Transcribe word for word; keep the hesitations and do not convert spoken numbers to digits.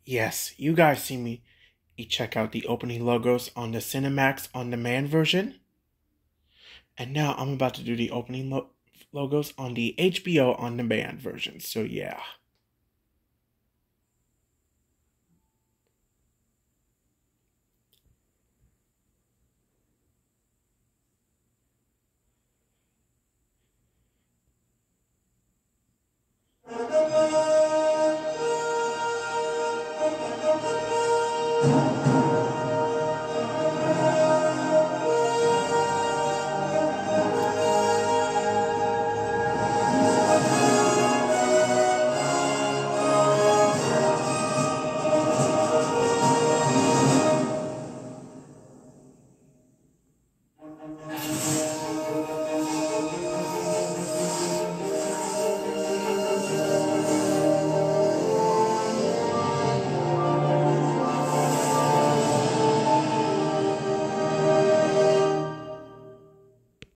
Yes, you guys see me. You check out the opening logos on the Cinemax on demand version. And now I'm about to do the opening lo- logos on the H B O on demand version. So yeah.